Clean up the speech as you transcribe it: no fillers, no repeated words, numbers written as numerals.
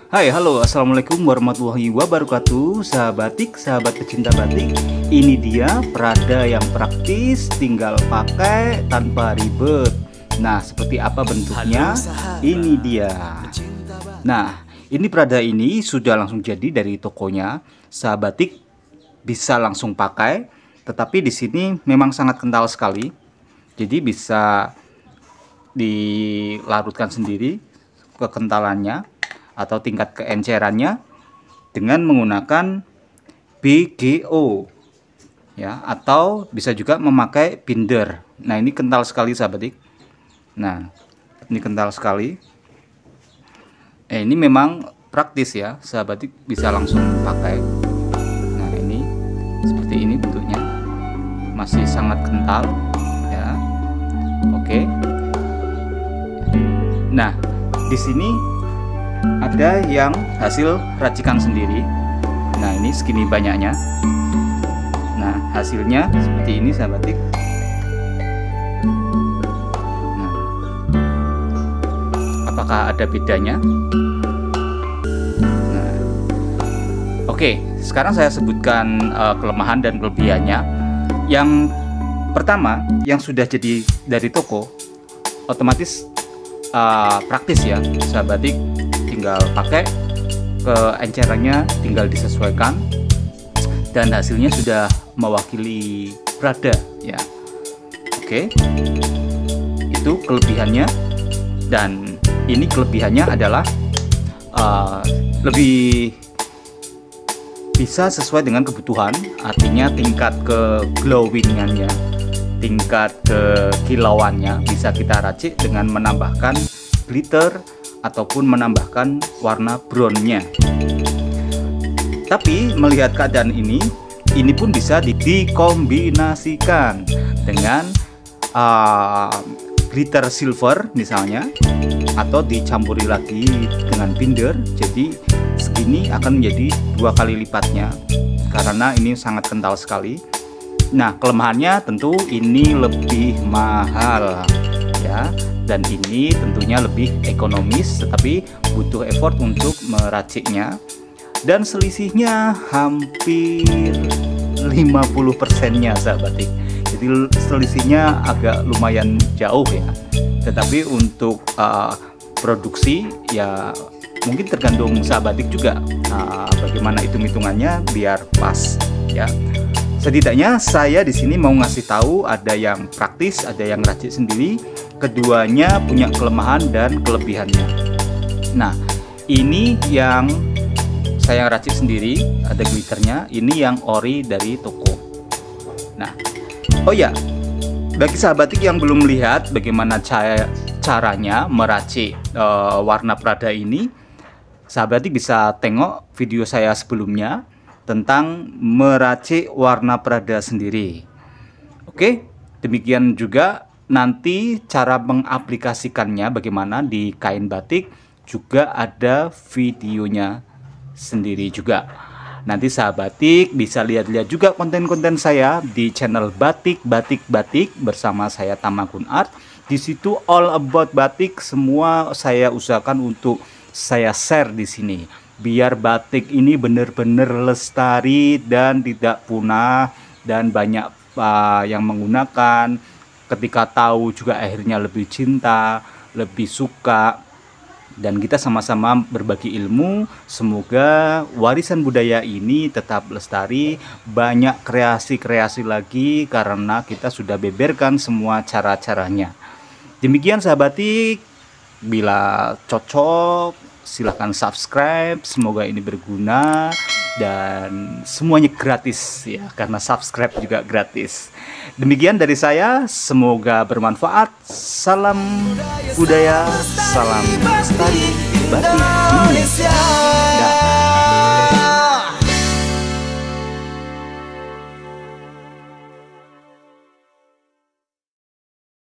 Hai, halo, assalamualaikum warahmatullahi wabarakatuh. Sahabat batik, sahabat pecinta batik. Ini dia perada yang praktis, tinggal pakai tanpa ribet. Nah, seperti apa bentuknya? Ini dia. Nah, ini perada ini sudah langsung jadi dari tokonya. Sahabat batik bisa langsung pakai, tetapi di sini memang sangat kental sekali. Jadi bisa dilarutkan sendiri kekentalannya atau tingkat keencerannya dengan menggunakan BGO ya, atau bisa juga memakai binder. Nah, ini kental sekali sahabat batik. Nah, ini kental sekali. Ini memang praktis ya, sahabat batik bisa langsung pakai. Nah, ini seperti ini bentuknya, masih sangat kental ya. Oke. Nah, di sini ada yang hasil racikan sendiri. Nah, ini segini banyaknya. Nah, hasilnya seperti ini sahabat batik. Nah, apakah ada bedanya? Nah, oke, sekarang saya sebutkan kelemahan dan kelebihannya. Yang pertama, yang sudah jadi dari toko otomatis praktis ya sahabat batik, tinggal pakai, keencerannya tinggal disesuaikan dan hasilnya sudah mewakili perada ya. Oke, itu kelebihannya. Dan ini kelebihannya adalah lebih bisa sesuai dengan kebutuhan, artinya tingkat ke-glowingannya, tingkat kekilauannya bisa kita racik dengan menambahkan glitter ataupun menambahkan warna brownnya. Tapi melihat keadaan ini pun bisa dikombinasikan dengan glitter silver misalnya, atau dicampuri lagi dengan binder. Jadi segini akan menjadi 2 kali lipatnya karena ini sangat kental sekali. Nah, kelemahannya tentu ini lebih mahal ya, dan ini tentunya lebih ekonomis, tetapi butuh effort untuk meraciknya, dan selisihnya hampir 50%-nya sahabat batik. Jadi selisihnya agak lumayan jauh ya, tetapi untuk produksi ya mungkin tergantung sahabat batik juga bagaimana hitung-hitungannya biar pas ya. Setidaknya saya di sini mau ngasih tahu ada yang praktis, ada yang racik sendiri. Keduanya punya kelemahan dan kelebihannya. Nah, ini yang saya racik sendiri, ada glitternya. Ini yang ori dari toko. Nah, oh ya, bagi sahabat batik yang belum melihat bagaimana caranya meracik warna perada ini, sahabat batik bisa tengok video saya sebelumnya tentang meracik warna perada sendiri. Oke, demikian juga nanti cara mengaplikasikannya bagaimana di kain batik juga ada videonya sendiri juga. Nanti sahabat batik bisa lihat-lihat juga konten-konten saya di channel Batik bersama saya Tamagun Art. Di situ all about batik, semua saya usahakan untuk saya share di sini, biar batik ini benar-benar lestari dan tidak punah, dan banyak yang menggunakan. Ketika tahu juga akhirnya lebih cinta, lebih suka, dan kita sama-sama berbagi ilmu. Semoga warisan budaya ini tetap lestari, banyak kreasi-kreasi lagi karena kita sudah beberkan semua cara-caranya. Demikian sahabat batik, bila cocok silahkan subscribe, semoga ini berguna dan semuanya gratis ya, karena subscribe juga gratis. Demikian dari saya, semoga bermanfaat. Salam budaya, salam lestari batik.